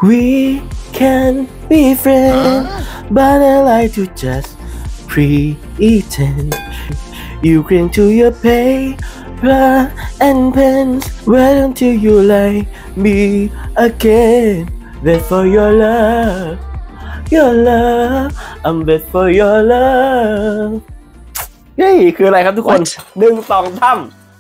We can be friends, but I like to just pretend. You cling to your paper and pens. Wait until you like me again. Wait for your love, I'm wait for your love. นี่คืออะไรครับทุกคน1 2 3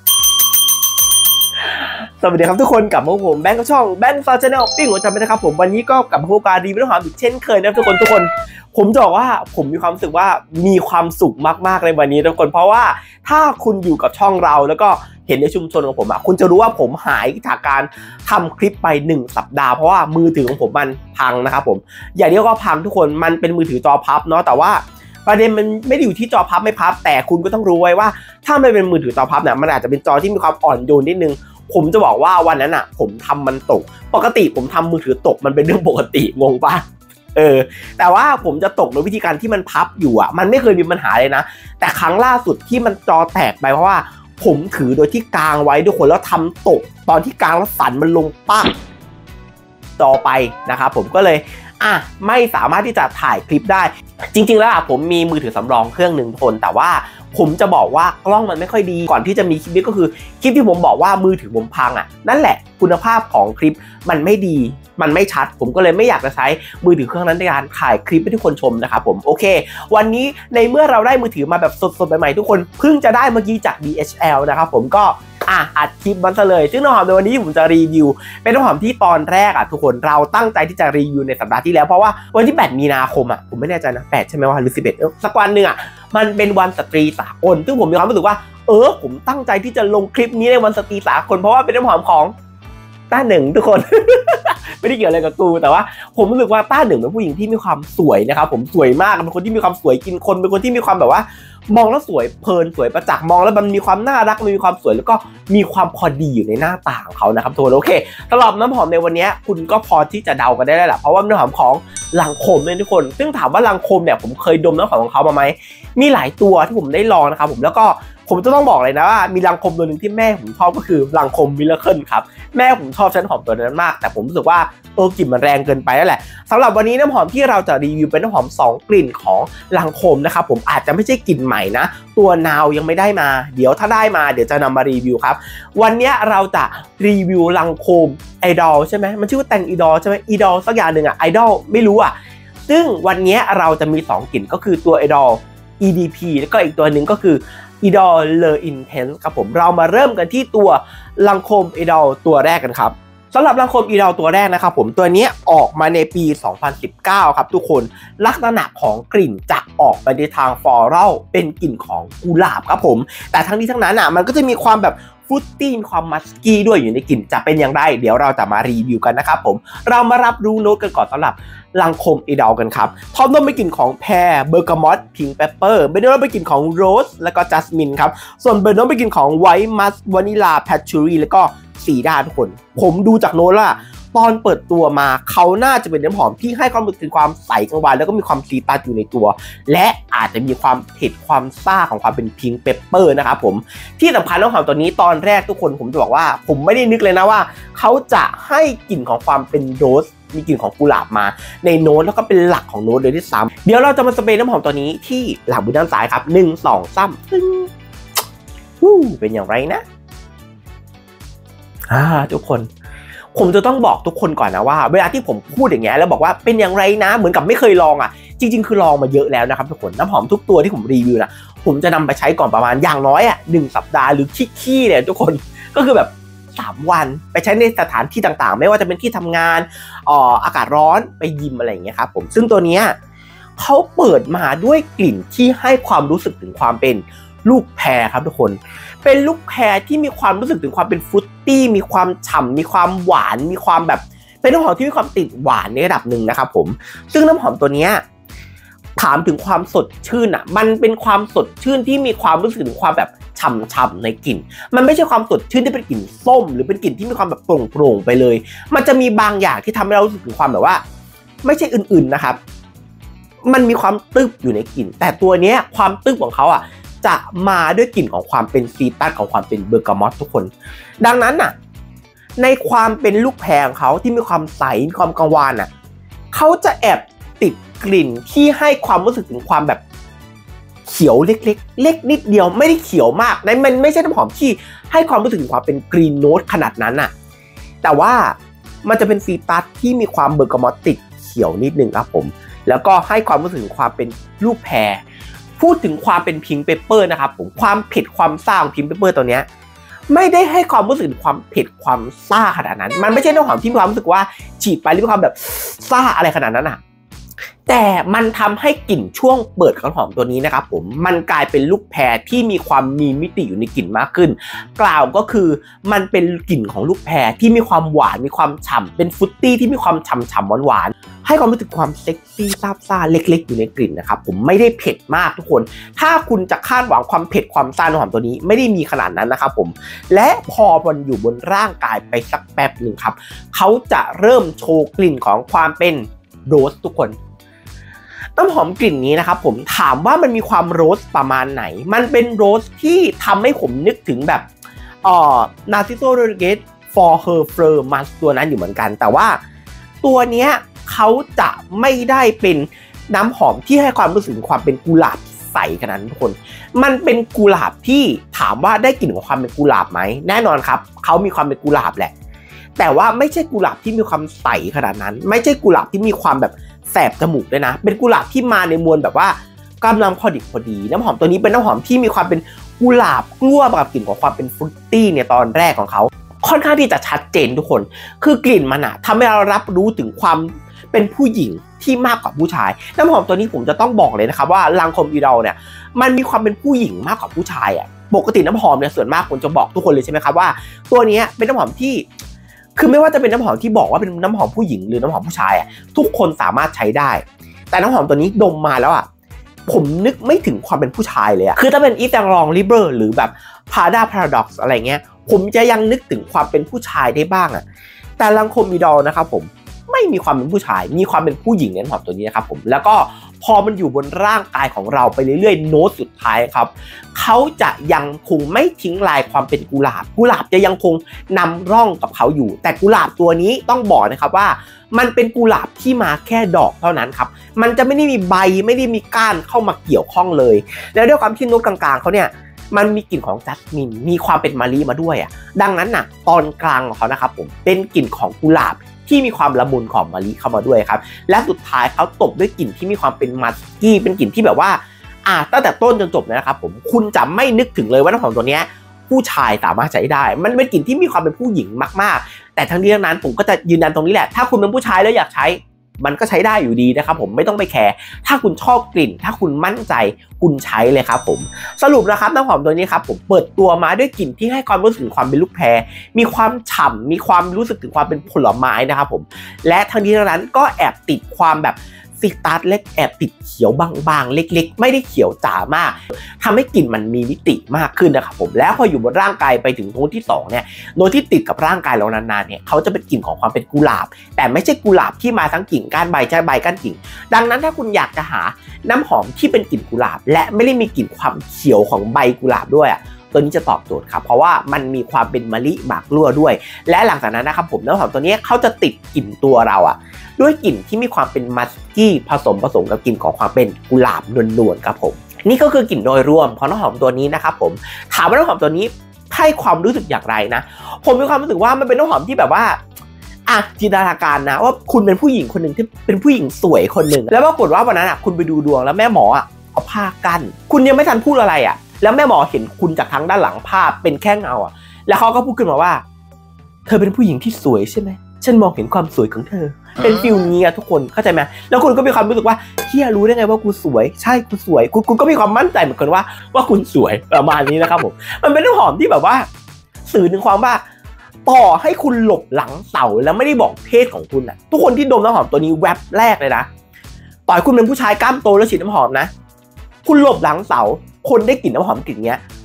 สวัสดีครับทุกคนกลับมาผมแบงค์กับช่องแบงค์ซาชแนลปิ้งหัวใจไปนะครับผมวันนี้ก็กลับมาพบกับรีวิวเนื้อหาอีกเช่นเคยนะทุกคนผมจะบอกว่าผมมีความรู้สึกว่ามีความสุขมากๆในวันนี้ทุกคนเพราะว่าถ้าคุณอยู่กับช่องเราแล้วก็เห็นในชุมชนของผมคุณจะรู้ว่าผมหายจากการทำคลิปไป1 สัปดาห์เพราะว่ามือถือของผมมันพังนะครับผมอย่าเรียกว่าพังทุกคนมันเป็นมือถือจอพับเนาะแต่ว่าประเด็นมันไม่ได้อยู่ที่จอพับไม่พับแต่คุณก็ต้องรู้ไว้ว่าถ้าไม่เป็นมือถือจอพับเนี่ยมันอาจจะเป็นจอที่มีความอ่อนโยนนิดนึงผมจะบอกว่าวันนั้นผมทำมันตกปกติผมทำมือถือตกมันเป็นเรื่องปกติงงปะแต่ว่าผมจะตกโดยวิธีการที่มันพับอยู่มันไม่เคยมีปัญหาเลยนะแต่ครั้งล่าสุดที่มันจอแตกไปเพราะว่าผมถือโดยที่กางไว้ด้วยคนแล้วทำตกตอนที่กางแล้วสั่นมันลงปั๊บจอไปนะครับผมก็เลยไม่สามารถที่จะถ่ายคลิปได้จริงๆแล้วผมมีมือถือสำรองเครื่องหนึ่งคนแต่ว่าผมจะบอกว่ากล้องมันไม่ค่อยดีก่อนที่จะมีคลิปนี้ก็คือคลิปที่ผมบอกว่ามือถือผมพังนั่นแหละคุณภาพของคลิปมันไม่ดีมันไม่ชัดผมก็เลยไม่อยากจะใช้มือถือเครื่องนั้นในการถ่ายคลิปให้ทุกคนชมนะครับผมโอเควันนี้ในเมื่อเราได้มือถือมาแบบสดๆใหม่ๆทุกคนเพิ่งจะได้เมื่อกี้จาก DHL นะครับผมก็อัดคลิปมันซะเลยซึ่งน้ำหอมในวันนี้ผมจะรีวิวเป็นน้ำหอมที่ตอนแรกทุกคนเราตั้งใจที่จะรีวิวในสัปดาห์ที่แล้วเพราะว่าวันที่8 มีนาคมผมไม่แน่ใจนะ8ใช่ไหมว่าหรือ11สักวันหนึ่งมันเป็นวันสตรีสากลซึ่งผมมีความรู้สึกว่าผมตั้งใจที่จะลงคลิปนี้ในวันสตรีสากลเพราะว่าเป็นน้ำหอมของต้าหนึ่งทุกคน ไม่ได้เกี่ยวอะไรกับกูแต่ว่าผมรู้สึกว่าต้าหนึ่งเป็นผู้หญิงที่มีความสวยนะครับผมสวยมากเป็นคนที่มีความสวยกินคนเป็นคนที่มีความแบบว่ามองแล้วสวยเพลินสวยประจักษ์มองแล้วมันมีความน่ารักมันมีความสวยแล้วก็มีความพอดีอยู่ในหน้าตาของเขานะครับทุกคนโอเคสำหรับน้ำหอมในวันนี้คุณก็พอที่จะเดากันได้แล้วแหละเพราะว่าน้ำหอมของลังโคมเนี่ยทุกคนซึ่งถามว่าลังโคมเนี่ยผมเคยดมน้ำหอมของเขามาไหมมีหลายตัวที่ผมได้ลองนะครับผมแล้วก็ผมจะต้องบอกเลยนะว่ามีลังโคมตัวหนึ่งที่แม่ผมชอบก็คือลังโคมมิราเคิลครับแม่ผมชอบใช้น้ำหอมตัวนั้นมากแต่ผมรู้สึกว่ากลิ่นมันแรงเกินไปนั่นแหละสำหรับวันนี้น้ำหอมที่เราจะรีวิวเป็นน้ำหอม2 กลิ่นของลังโคมนะครับผมอาจจะไม่ใช่กลิ่นใหม่นะตัวนาวยังไม่ได้มาเดี๋ยวถ้าได้มาเดี๋ยวจะนำมารีวิวครับวันนี้เราจะรีวิวลังโคมไอดอลใช่ไหมมันชื่อว่าแต่งอีดอลใช่ไหมอีดอลสักอย่างหนึ่งไอดอลไม่รู้ซึ่งวันนี้เราจะมี2 กลิ่นก็คือตัวไอดอล EDP แล้วก็อีกตัวหนึ่งก็คือIdol Le Intense ครับผมเรามาเริ่มกันที่ตัวลังโคม Idol ตัวแรกกันครับสำหรับลังโคม Idol ตัวแรกนะครับผมตัวนี้ออกมาในปี 2019 ครับทุกคนลักษณะของกลิ่นจะออกไปในทางฟลอรัลเป็นกลิ่นของกุหลาบครับผมแต่ทั้งนี้ทั้งนั้นมันก็จะมีความแบบฟรุตตี้มีความมัสกี้ด้วยอยู่ในกลิ่นจะเป็นอย่างไรเดี๋ยวเราจะมารีวิวกันนะครับผมเรามารับรู้โน้ตกันก่อนสำหรับลังโคมอีดอลกันครับท็อปโน้ตเป็นกลิ่นของแพรเบอร์กามอตพิงค์เปปเปอร์เบนโน้ตเป็นกลิ่นของโรสแล้วก็จัสมินครับส่วนเบนโน้ตเป็นกลิ่นของไวท์มัสวานิลาแพชชูรี่แล้วก็สีดาทุกคนผมดูจากโน้ตละตอนเปิดตัวมาเขาน่าจะเป็นน้ำหอมที่ให้ความรู้สึกถึงความใสกังวานแล้วก็มีความซีตัสอยู่ในตัวและอาจจะมีความเผ็ดความซ่าของความเป็นพิงค์เปปเปอร์นะครับผมที่สำคัญน้ำหอมตัวนี้ตอนแรกทุกคนผมจะบอกว่าผมไม่ได้นึกเลยนะว่าเขาจะให้กลิ่นของความเป็นโรสมีกลิ่นของกุหลาบมาในโน้ตแล้วก็เป็นหลักของโน้ตเลยที่ซ้ำเดี๋ยวเราจะมาสเปรย์น้ำหอมตัวนี้ที่หลังมือด้านซ้ายครับ1 2 3เป็นอย่างไรนะทุกคนผมจะต้องบอกทุกคนก่อนนะว่าเวลาที่ผมพูดอย่างเงี้ยแล้วบอกว่าเป็นอย่างไรนะเหมือนกับไม่เคยลองจริงๆคือลองมาเยอะแล้วนะครับทุกคนน้ำหอมทุกตัวที่ผมรีวิวนะผมจะนำไปใช้ก่อนประมาณอย่างน้อย1 สัปดาห์หรือขี้เนี่ยทุกคนก็คือแบบ3 วันไปใช้ในสถานที่ต่างๆไม่ว่าจะเป็นที่ทำงานอากาศร้อนไปยิมอะไรอย่างเงี้ยครับผมซึ่งตัวเนี้ยเขาเปิดมาด้วยกลิ่นที่ให้ความรู้สึกถึงความเป็นลูกแพรครับทุกคนเป็นลูกแพรที่มีความรู้สึกถึงความเป็นฟรุตตี้มีความฉ่ำมีความหวานมีความแบบเป็นน้ำหอมที่มีความติดหวานในระดับหนึ่งนะครับผมซึ่งน้ำหอมตัวนี้ถามถึงความสดชื่นมันเป็นความสดชื่นที่มีความรู้สึกถึงความแบบฉ่ำๆในกลิ่นมันไม่ใช่ความสดชื่นที่เป็นกลิ่นส้มหรือเป็นกลิ่นที่มีความแบบโปร่งๆไปเลยมันจะมีบางอย่างที่ทำให้เรารู้สึกถึงความแบบว่าไม่ใช่อื่นๆนะครับมันมีความตึบอยู่ในกลิ่นแต่ตัวนี้ความตึบของเขาจะมาด้วยกลิ่นของความเป็นซีตัสของความเป็นเบอร์กามอตทุกคนดังนั้นในความเป็นลูกแพรของเขาที่มีความใสมีความกังวานอ่ะเขาจะแอบติดกลิ่นที่ให้ความรู้สึกถึงความแบบเขียวเล็กๆเล็กนิดเดียวไม่ได้เขียวมากนั่นมันไม่ใช่น้ำหอมที่ให้ความรู้สึกถึงความเป็นกรีนโน้ตขนาดนั้นอ่ะแต่ว่ามันจะเป็นซีตรัสที่มีความเบอร์กามอตติกเขียวนิดนึงครับผมแล้วก็ให้ความรู้สึกถึงความเป็นลูกแพรพูดถึงความเป็นพิงค์เปเปอร์นะครับผมความเผ็ดความซ่าของพิงค์เปเปอร์ตัวเนี้ยไม่ได้ให้ความรู้สึกถึงความเผ็ดความซ่าขนาดนั้นมันไม่ใช่น้ำหอมที่มีความรู้สึกว่าฉีดไปแล้วมีความแบบซ่าอะไรขนาดนั้นอ่ะแต่มันทำให้กลิ่นช่วงเปิดของหอมตัวนี้นะครับผมมันกลายเป็นลูกแพรที่มีความมีมิติอยู่ในกลิ่นมากขึ้นกล่าวก็คือมันเป็นกลิ่นของลูกแพรที่มีความหวานมีความฉ่ำเป็นฟรุตตี้ที่มีความฉ่ำหวานให้ความรู้สึกความเซ็กซี่ซาบซ่าเล็กๆอยู่ในกลิ่นนะครับผมไม่ได้เผ็ดมากทุกคนถ้าคุณจะคาดหวังความเผ็ดความซ่าในหอมตัวนี้ไม่ได้มีขนาดนั้นนะครับผมและพอมันอยู่บนร่างกายไปสักแป๊บหนึ่งครับเขาจะเริ่มโชว์กลิ่นของความเป็นโรสทุกคนน้ำหอมกลิ่นนี้นะครับผมถามว่ามันมีความโรสประมาณไหนมันเป็นโรสที่ทำให้ผมนึกถึงแบบNarciso Rodriguez for her fleur musk ตัวนั้นอยู่เหมือนกันแต่ว่าตัวเนี้ยเขาจะไม่ได้เป็นน้ำหอมที่ให้ความรู้สึกความเป็นกุหลาบใสขนาดนั้นทุกคนมันเป็นกุหลาบที่ถามว่าได้กลิ่นของความเป็นกุหลาบไหมแน่นอนครับเขามีความเป็นกุหลาบแหละแต่ว่าไม่ใช่กุหลาบที่มีความใสขนาดนั้นไม่ใช่กุหลาบที่มีความแบบแสบจมูกด้วยนะเป็นกุหลาบที่มาในมวลแบบว่ากำลังพอดิบพอดีน้ำหอมตัวนี้เป็นน้ำหอมที่มีความเป็นกุหลาบกล้วกับกลิ่นของความเป็นฟรุตตี้เนี่ยตอนแรกของเขาค่อนข้างที่จะชัดเจนทุกคนคือกลิ่นมันอะทำให้เรารับรู้ถึงความเป็นผู้หญิงที่มากกว่าผู้ชายน้ำหอมตัวนี้ผมจะต้องบอกเลยนะครับว่าลังคอมอีดอลเนี่ยมันมีความเป็นผู้หญิงมากกว่าผู้ชายอะปกติน้ำหอมเนี่ยส่วนมากผมจะบอกทุกคนเลยใช่ไหมครับว่าตัวนี้เป็นน้ำหอมที่คือไม่ว่าจะเป็นน้ำหอมที่บอกว่าเป็นน้ำหอมผู้หญิงหรือน้ำหอมผู้ชายอะทุกคนสามารถใช้ได้แต่น้ำหอมตัวนี้ดมมาแล้วอะผมนึกไม่ถึงความเป็นผู้ชายเลยอะคือถ้าเป็นอีแตงลองลิเบอร์หรือแบบพาด้าพาราด็อกซ์อะไรเงี้ยผมจะยังนึกถึงความเป็นผู้ชายได้บ้างอะแต่ลังคอมอีดอลนะครับผมไม่มีความเป็นผู้ชายมีความเป็นผู้หญิงในน้ำหอมตัวนี้นะครับผมแล้วก็พอมันอยู่บนร่างกายของเราไปเรื่อยๆโน้ตสุดท้ายครับเขาจะยังคงไม่ทิ้งลายความเป็นกุหลาบจะยังคงนำร่องกับเขาอยู่แต่กุหลาบตัวนี้ต้องบอกนะครับว่ามันเป็นกุหลาบที่มาแค่ดอกเท่านั้นครับมันจะไม่ได้มีใบไม่ได้มีก้านเข้ามาเกี่ยวข้องเลยแล้วด้วยความที่โน้ตกลางๆเขาเนี่ยมันมีกลิ่นของจัสมินมีความเป็นมะลิมาด้วยอ่ะดังนั้นน่ะตอนกลางของเขานะครับผมเป็นกลิ่นของกุหลาบที่มีความละมุนของมะลิเข้ามาด้วยครับและสุดท้ายเขาตบด้วยกลิ่นที่มีความเป็นมัสกี้เป็นกลิ่นที่แบบว่าตั้งแต่ต้นจนจบนะครับผมคุณจะไม่นึกถึงเลยว่าน้ำหอมตัวนี้ผู้ชายสามารถใช้ได้มันเป็นกลิ่นที่มีความเป็นผู้หญิงมากๆแต่ทั้งนี้ทั้งนั้นผมก็จะยืนยันตรงนี้แหละถ้าคุณเป็นผู้ชายแล้วอยากใช้มันก็ใช้ได้อยู่ดีนะครับผมไม่ต้องไปแคร์ถ้าคุณชอบกลิ่นถ้าคุณมั่นใจคุณใช้เลยครับผมสรุปนะครับน้ำหอมตัวนี้ครับผมเปิดตัวมาด้วยกลิ่นที่ให้ความรู้สึกถึงความเป็นลูกแพรมีความฉ่ำมีความรู้สึกถึงความเป็นผลไม้นะครับผมและทั้งนี้ทั้งนั้นก็แอบติดความแบบซิตรัสเล็กแอบติดเขียวบางๆเล็กๆไม่ได้เขียวจ๋ามากทำให้กลิ่นมันมีมิติมากขึ้นนะครับผมแล้วพออยู่บนร่างกายไปถึงโน้ตที่2เนี่ยโน้ตที่ติดกับร่างกายเรานานๆเนี่ยเขาจะเป็นกลิ่นของความเป็นกุหลาบแต่ไม่ใช่กุหลาบที่มาทั้งกิ่งก้านใบก้านกิ่งดังนั้นถ้าคุณอยากจะหาน้ำหอมที่เป็นกลิ่นกุหลาบและไม่ได้มีกลิ่นความเขียวของใบกุหลาบด้วยตัวนี้จะตอบโจทย์ครับเพราะว่ามันมีความเป็นมะลิหมากลั่วด้วยและหลังจากนั้นนะครับผมน้ำหอมตัวนี้เขาจะติดกลิ่นตัวเราด้วยกลิ่นที่มีความเป็นมัสกี้ผสมกับกลิ่นของความเป็นกุหลาบนวลๆครับผมนี่ก็คือกลิ่นโดยรวมของน้ำหอมตัวนี้นะครับผมถามว่าน้ำหอมตัวนี้ให้ความรู้สึกอย่างไรนะผมมีความรู้สึกว่ามันเป็นน้ำหอมที่แบบว่าจินตนาการนะว่าคุณเป็นผู้หญิงคนหนึ่งที่เป็นผู้หญิงสวยคนหนึ่งแล้วปรากฏว่าวันนั้นคุณไปดูดวงแล้วแม่หมอเอาผ้ากั้นคุณยังไม่ทันพูดอะไรแล้วแม่หมอเห็นคุณจากทางด้านหลังภาพเป็นแค่เงาแล้วเขาก็พูดขึ้นมาว่าเธอเป็นผู้หญิงที่สวยใช่ไหมฉันมองเห็นความสวยของเธอเป็นฟิลนี้ทุกคนเข้าใจไหมแล้วคุณก็มีความรู้สึกว่าเฮียรู้ได้ไงว่ากูสวยใช่กูสวยคุณก็มีความมั่นใจเหมือนกันว่าคุณสวยประมาณนี้นะครับผมมันเป็นน้ำหอมที่แบบว่าสื่อถึงความว่าต่อให้คุณหลบหลังเสาแล้วไม่ได้บอกเพศของคุณทุกคนที่ดมน้ำหอมตัวนี้แวบแรกเลยนะต่อให้คุณเป็นผู้ชายกล้ามโตแล้วฉีดน้ำหอมนะคุณหลบหลังเสาคนได้กลิ่นน้ำหอมกลิ่นเนี้ย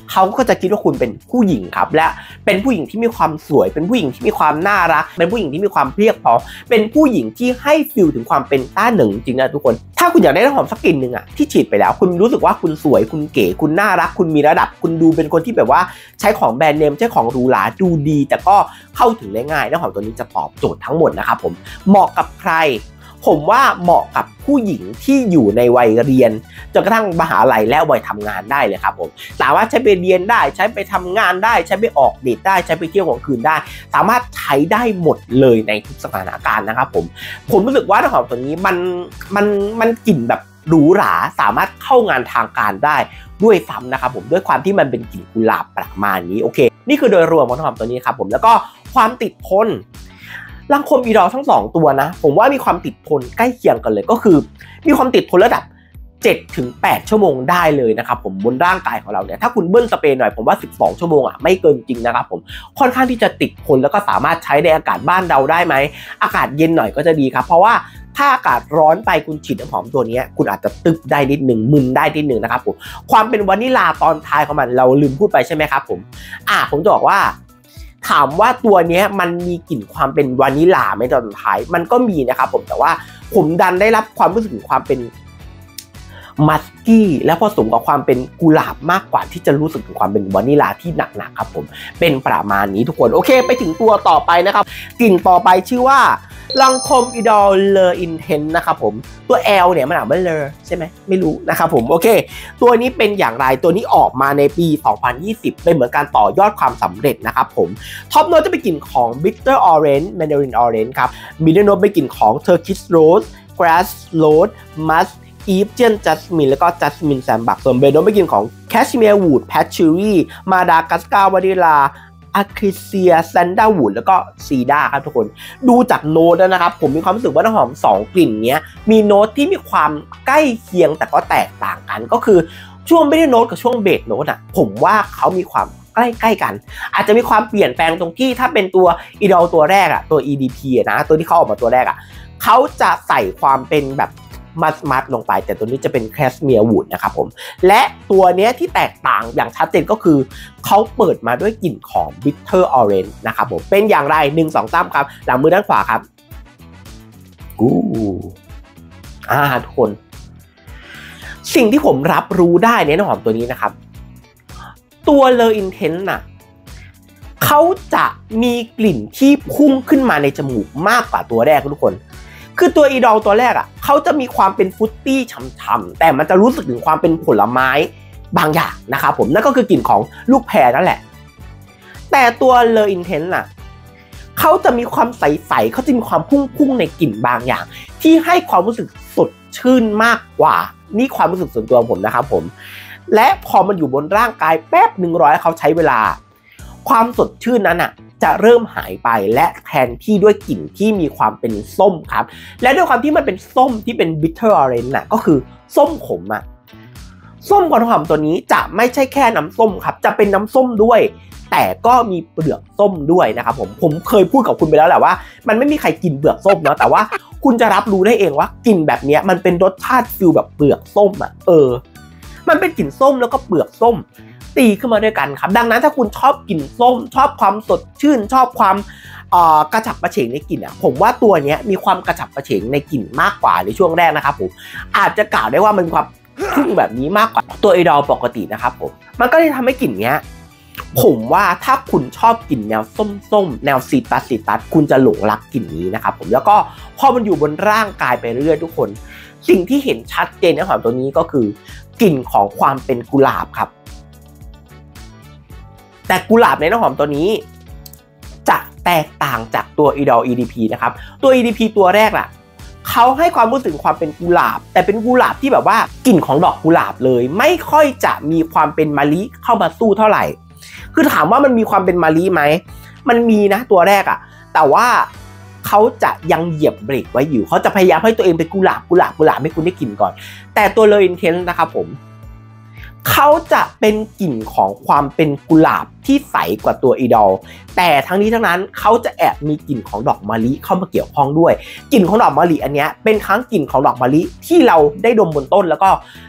เขาก็จะคิดว่าคุณเป็นผู้หญิงครับและเป็นผู้หญิงที่มีความสวยเป็นผู้หญิงที่มีความน่ารักเป็นผู้หญิงที่มีความเพียรพร้อมเป็นผู้หญิงที่ให้ฟีลถึงความเป็นต้าเหนิงจริงนะทุกคนถ้าคุณอยากได้น้ำหอมสักกลิ่นหนึ่งอะที่ฉีดไปแล้วคุณรู้สึกว่าคุณสวยคุณเก๋คุณน่ารักคุณมีระดับคุณดูเป็นคนที่แบบว่าใช้ของแบรนด์เนมใช้ของหรูหราดูดีแต่ก็เข้าถึงได้ง่ายน้ำหอมตัวนี้จะตอบโจทย์ทั้งหมดนะครับผมเหมาะกับใครผมว่าเหมาะกับผู้หญิงที่อยู่ในวัยเรียนจนกระทั่งมหาลัยและวัยทำงานได้เลยครับผมสามารถใช้ไปเรียนได้ใช้ไปทำงานได้ใช้ไปออกเดทได้ใช้ไปเที่ยวกลางคืนได้สามารถใช้ได้หมดเลยในทุกสถานการณ์นะครับผมรู้สึกว่าน้ำหอมตัวนี้มันกลิ่นแบบหรูหราสามารถเข้างานทางการได้ด้วยซ้ำนะครับผมด้วยความที่มันเป็นกลิ่นกุหลาบประมาณนี้โอเคนี่คือโดยรวมของน้ำหอมตัวนี้ครับผมแล้วก็ความติดทนลังโคมอีดอลทั้ง2ตัวนะผมว่ามีความติดทนใกล้เคียงกันเลยก็คือมีความติดทนระดับ 7-8 ชั่วโมงได้เลยนะครับผมบนร่างกายของเราเนี่ยถ้าคุณเบิ้ลสเปรย์หน่อยผมว่า12ชั่วโมงอ่ะไม่เกินจริงนะครับผมค่อนข้างที่จะติดทนแล้วก็สามารถใช้ในอากาศบ้านเราได้ไหมอากาศเย็นหน่อยก็จะดีครับเพราะว่าถ้าอากาศร้อนไปคุณฉีดน้ำหอมตัวนี้คุณอาจจะตึกได้นิดหนึ่งมึนได้นิดหนึ่งนะครับผมความเป็นวานิลาตอนท้ายของมันเราลืมพูดไปใช่ไหมครับผมจะบอกว่าถามว่าตัวนี้มันมีกลิ่นความเป็นวานิลาไหมตอนท้ายมันก็มีนะครับผมแต่ว่าผมดันได้รับความรู้สึกถึงความเป็นมัสกี้และผสมกับความเป็นกุหลาบมากกว่าที่จะรู้สึกถึงความเป็นวานิลาที่หนักๆครับผมเป็นประมาณนี้ทุกคนโอเคไปถึงตัวต่อไปนะครับกลิ่นต่อไปชื่อว่าลังโคมอีดอลเลออินเทนนะครับผมตัว L เนี่ยมันอ่านว่าเลอใช่ไหมไม่รู้นะครับผมโอเคตัวนี้เป็นอย่างไรตัวนี้ออกมาในปี 2020 เป็นเหมือนการต่อยอดความสำเร็จนะครับผมท็อปโน้ตจะเป็นกลิ่นของ Bitter Orange Mandarin Orange ครับมิดเดิลโน้ตเป็นกลิ่นของ Turkish Rose Grass Rose Musk Egyptian Jasmine แล้วก็ Jasmine Sambac ส่วนเบนโน้ตเป็นกลิ่นของ Cashmere Wood Patchouli Madagascar Vanillaอะคริเซียแซนด้าวูดแล้วก็ซีดาครับทุกคนดูจากโน้ตแล้วนะครับผมมีความรู้สึกว่าน้ำหอม2กลิ่นนี้มีโน้ตที่มีความใกล้เคียงแต่ก็แตกต่างกันก็คือช่วงไม่ได้โน้ตกับช่วงเบสโน้ตผมว่าเขามีความใกล้ๆกันอาจจะมีความเปลี่ยนแปลงตรงที่ถ้าเป็นตัวอีดอลตัวแรกตัว EDP นะตัวที่เขาออกมาตัวแรกเขาจะใส่ความเป็นแบบมัดลงไปแต่ตัวนี้จะเป็นแคสเมียร์วูดนะครับผมและตัวนี้ที่แตกต่างอย่างชัดเจนก็คือเขาเปิดมาด้วยกลิ่นของ Bitter Orange นะครับผมเป็นอย่างไร1 2 3ครับหลังมือด้านขวาครับทุกคนสิ่งที่ผมรับรู้ได้ในน้ำหอมตัวนี้นะครับตัวเลออินเทนส์เขาจะมีกลิ่นที่พุ่งขึ้นมาในจมูกมากกว่าตัวแรกทุกคนคือตัวอีดอลตัวแรกเขาจะมีความเป็นฟรุตตี้ฉ่ำๆแต่มันจะรู้สึกถึงความเป็นผลไม้บางอย่างนะครับผมนั่นก็คือกลิ่นของลูกแพรนั่นแหละแต่ตัวเลออินเทนส์เขาจะมีความใสๆเขาจะมีความพุ่งในกลิ่นบางอย่างที่ให้ความรู้สึกสดชื่นมากกว่านี่ความรู้สึกส่วนตัวผมนะครับผมและพอมันอยู่บนร่างกายแป๊บ100เขาใช้เวลาความสดชื่นนั้นจะเริ่มหายไปและแทนที่ด้วยกลิ่นที่มีความเป็นส้มครับและด้วยความที่มันเป็นส้มที่เป็น bitter orange ก็คือส้มขมส้มของน้ำหอมตัวนี้จะไม่ใช่แค่น้ำส้มครับจะเป็นน้ำส้มด้วยแต่ก็มีเปลือกส้มด้วยนะครับผมเคยพูดกับคุณไปแล้วแหละว่ามันไม่มีใครกินเปลือกส้มเนาะแต่ว่าคุณจะรับรู้ได้เองว่ากลิ่นแบบนี้มันเป็นรสชาติฟิลแบบเปลือกส้มมันเป็นกลิ่นส้มแล้วก็เปลือกส้มตีขึ้นมาด้วยกันครับดังนั้นถ้าคุณชอบกลิ่นส้มชอบความสดชื่นชอบความกระฉับกระเฉงในกลิ่นผมว่าตัวนี้มีความกระฉับกระเฉงในกลิ่นมากกว่าในช่วงแรกนะครับผมอาจจะกล่าวได้ว่ามันมีความพุ่งแบบนี้มากกว่าตัวอีดอลปกตินะครับผมมันก็เลยทำให้กลิ่นเนี้ยผมว่าถ้าคุณชอบกลิ่นแนวส้มๆแนวซีตัสคุณจะหลงรักกลิ่นนี้นะครับผมแล้วก็พอมันอยู่บนร่างกายไปเรื่อยทุกคนสิ่งที่เห็นชัดเจนในน้ำหอมตัวนี้ก็คือกลิ่นของความเป็นกุหลาบครับแต่กุหลาบในน้ำหอมตัวนี้จะแตกต่างจากตัว Idol EDP นะครับตัว EDP ตัวแรกเขาให้ความรู้สึกความเป็นกุหลาบแต่เป็นกุหลาบที่แบบว่ากลิ่นของดอกกุหลาบเลยไม่ค่อยจะมีความเป็นมะลิเข้ามาสู้เท่าไหร่คือถามว่ามันมีความเป็นมะลิไหมมันมีนะตัวแรกแต่ว่าเขาจะยังเหยียบเบรกไว้อยู่เขาจะพยายามให้ตัวเองเป็นกุหลาบให้คุณได้กลิ่นก่อนแต่ตัวเลออินเทนส์นะครับผมเขาจะเป็นกลิ่นของความเป็นกุหลาบที่ใสกว่าตัวอีดอลแต่ทั้งนี้ทั้งนั้นเขาจะแอบมีกลิ่นของดอกมะลิเข้ามาเกี่ยวข้องด้วยกลิ่นของดอกมะลิอันนี้เป็นทั้งกลิ่นของดอกมะลิที่เราได้ดมบนต้นแล้วก็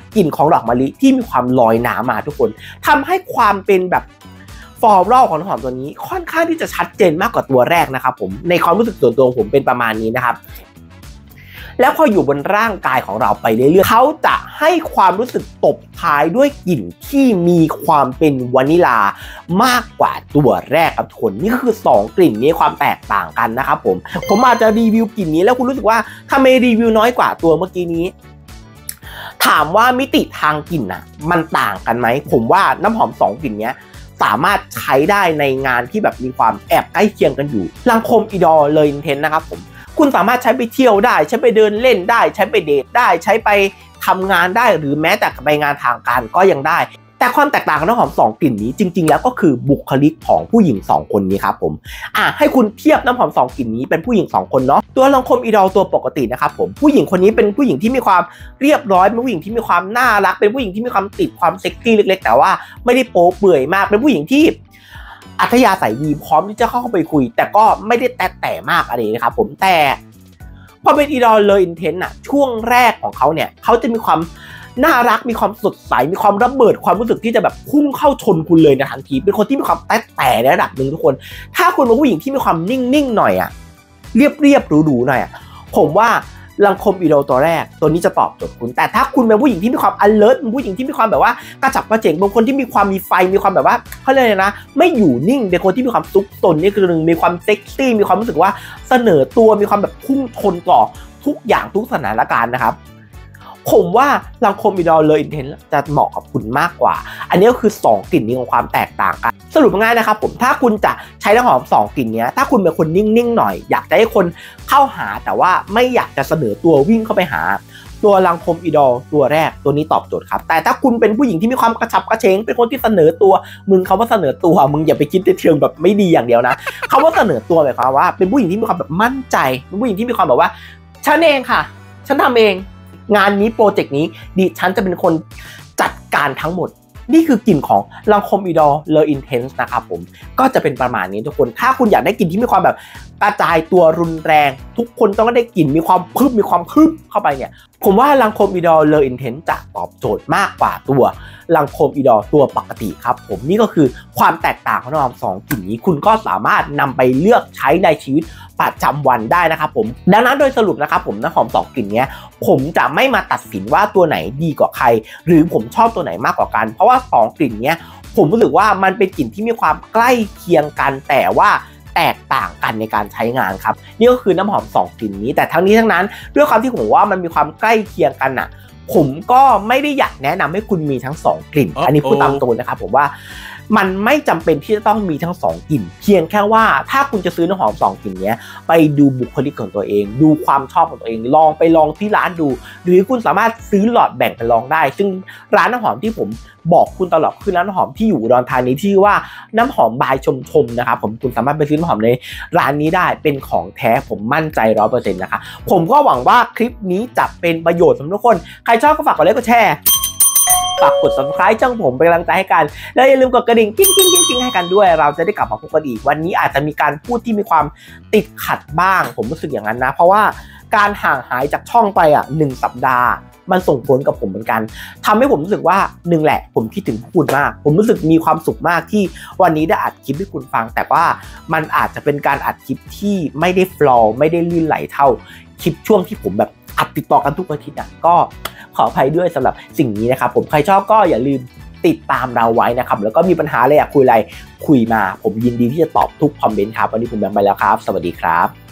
กลิ่นของดอกมะลิที่มีความลอยน้ำมาทุกคนทำให้ความเป็นแบบฟลอรัลของน้ำหอมตัวนี้ค่อนข้างที่จะชัดเจนมากกว่าตัวแรกนะครับผมในความรู้สึกส่วนตัวของผมเป็นประมาณนี้นะครับแล้วพออยู่บนร่างกายของเราไปเรื่อยๆเขาจะให้ความรู้สึกตบท้ายด้วยกลิ่นที่มีความเป็นวานิลามากกว่าตัวแรกครับทุกคนนี่คือ2กลิ่นนี้ความแตกต่างกันนะครับผมอาจจะรีวิวกลิ่นนี้แล้วคุณรู้สึกว่าทำไมรีวิวน้อยกว่าตัวเมื่อกี้นี้ถามว่ามิติทางกลิ่นน่ะมันต่างกันไหมผมว่าน้ำหอม2กลิ่นนี้สามารถใช้ได้ในงานที่แบบมีความแอบใกล้เคียงกันอยู่ลังคมอีดอร์เลยอินเทนนะครับผมคุณสามารถใช้ไปเที่ยวได้ใช้ไปเดินเล่นได้ใช้ไปเดทได้ใช้ไปทำงานได้หรือแม้แต่ไปงานทางการก็ยังได้แต่ความแตกต่างของน้ำหอม2กลิ่นนี้จริงๆแล้วก็คือบุคลิกของผู้หญิง2คนนี้ครับผมให้คุณเทียบน้ำหอม2กลิ่นนี้เป็นผู้หญิง2คนเนาะตัวลังคมอีดอลตัวปกตินะครับผมผู้หญิงคนนี้เป็นผู้หญิงที่มีความเรียบร้อยเป็นผู้หญิงที่มีความน่ารักเป็นผู้หญิงที่มีความติดความเซ็กซี่เล็กๆแต่ว่าไม่ได้โป๊เปื่อยมากเป็นผู้หญิงที่อัธยาศัยดีพร้อมที่จะเข้าไปคุยแต่ก็ไม่ได้แต่มากอะไรนะครับผมแต่พอเป็นอีดอลเลยอินเทนต์ช่วงแรกของเขาเนี่ยเขาจะมีความน่ารักมีความสดใสมีความระเบิดความรู้สึกที่จะแบบพุ่งเข้าชนคุณเลยในทันทีเป็นคนที่มีความแต่ในระดับหนึ่งทุกคนถ้าคุณเป็นผู้หญิงที่มีความนิ่งๆหน่อยเรียบหรูๆหน่อยผมว่าลังคมอีดอลตัวแรกตัวนี้จะตอบโจทย์คุณแต่ถ้าคุณเป็นผู้หญิงที่มีความ alert เป็นผู้หญิงที่มีความแบบว่ากระฉับกระเฉงบางคนที่มีความมีไฟมีความแบบว่าเขาเรียกอะไรนะไม่อยู่นิ่งเป็นคนที่มีความซุกซนนี่คือหนึ่งมีความเซ็กซี่มีความรู้สึกว่าเสนอตัวมีความแบบพุ่งชนต่อทุกอย่างทุกสถานการณ์นะครับผมว่าลังคมอีดอลเลยอินเทนจะเหมาะกับคุณมากกว่าอันนี้ก็คือ2กลิ่นนี้ของความแตกต่างกันสรุปง่ายนะครับผมถ้าคุณจะใช้น้ำหอม2กลิ่นนี้ถ้าคุณเป็นคนนิ่งๆหน่อยอยากจะให้คนเข้าหาแต่ว่าไม่อยากจะเสนอตัววิ่งเข้าไปหาตัวลังคมอีดอลตัวแรกตัวนี้ตอบโจทย์ครับแต่ถ้าคุณเป็นผู้หญิงที่มีความกระฉับกระเฉงเป็นคนที่เสนอตัวคำว่าเสนอตัวมึงอย่าไปคิดในเชิงแบบไม่ดีอย่างเดียวนะคำว่าเสนอตัวหมายความว่าเป็นผู้หญิงที่มีความแบบมั่นใจเป็นผู้หญิงที่มีความแบบว่าฉันเองค่ะฉันทำเองงานนี้โปรเจกต์นี้ดิฉันจะเป็นคนจัดการทั้งหมดนี่คือกลิ่นของลังคมอีดอลเลออินเทนส์นะครับผมก็จะเป็นประมาณนี้ทุกคนถ้าคุณอยากได้กลิ่นที่มีความแบบกระจายตัวรุนแรงทุกคนต้องได้กลิ่นมีความพึบเข้าไปเนี่ยผมว่าลังคมอีดอลเลออินเทนส์จะตอบโจทย์มากกว่าตัวลังคมอีดอลตัวปกติครับผมนี่ก็คือความแตกต่างของน้ำหอม2กลิ่นนี้คุณก็สามารถนำไปเลือกใช้ในชีวิตประจำวันได้นะครับผมดังนั้นโดยสรุปนะครับผมน้ำหอม2กลิ่นนี้ผมจะไม่มาตัดสินว่าตัวไหนดีกว่าใครหรือผมชอบตัวไหนมากกว่ากันเพราะว่า2กลิ่นนี้ผมรู้สึกว่ามันเป็นกลิ่นที่มีความใกล้เคียงกันแต่ว่าแตกต่างกันในการใช้งานครับนี่ก็คือน้ำหอม2กลิ่นนี้แต่ทั้งนี้ทั้งนั้นด้วยความที่ผมว่ามันมีความใกล้เคียงกันผมก็ไม่ได้อยากแนะนำให้คุณมีทั้ง2กลิ่นอันนี้พูดตามตรงนะครับผมว่ามันไม่จำเป็นที่จะต้องมีทั้ง2กลิ่นเพียงแค่ว่าถ้าคุณจะซื้อน้ำหอม2กลิ่นนี้ไปดูบุคลิกของตัวเองดูความชอบของตัวเองลองที่ร้านดูหรือคุณสามารถซื้อหลอดแบ่งไปลองได้ซึ่งร้านน้ำหอมที่ผมบอกคุณตลอดคือร้านน้ำหอมที่อยู่อุดรธานีที่ว่าน้ำหอมบายชมนะครับผมคุณสามารถไปซื้อน้ำหอมในร้านนี้ได้เป็นของแท้ผมมั่นใจ 100% นะคะผมก็หวังว่าคลิปนี้จะเป็นประโยชน์สำหรับทุกคนใครชอบก็ฝากกดไลค์กดแชร์ฝากกด subscribe ช่องผมเป็นกำลังใจให้กันแล้วอย่าลืมกดกระดิ่งกิ้งให้กันด้วยเราจะได้กลับมาพบกันอีกวันนี้อาจจะมีการพูดที่มีความติดขัดบ้างผมรู้สึกอย่างนั้นนะเพราะว่าการห่างหายจากช่องไป1 สัปดาห์มันส่งผลกับผมเหมือนกันทำให้ผมรู้สึกว่า1แหละผมคิดถึงคุณมากผมรู้สึกมีความสุขมากที่วันนี้ได้อัดคลิปให้คุณฟังแต่ว่ามันอาจจะเป็นการอัดคลิปที่ไม่ได้ฟลอว์ไม่ได้ลื่นไหลเท่าคลิปช่วงที่ผมแบบอัดติดต่อกันทุกอาทิตย์ก็ขออภัยด้วยสำหรับสิ่งนี้นะครับผมใครชอบก็อย่าลืมติดตามเราไว้นะครับแล้วก็มีปัญหาอะไรอยากคุยอะไรคุยมาผมยินดีที่จะตอบทุกคอมเมนต์ครับวันนี้ผมแบงค์ไปแล้วครับสวัสดีครับ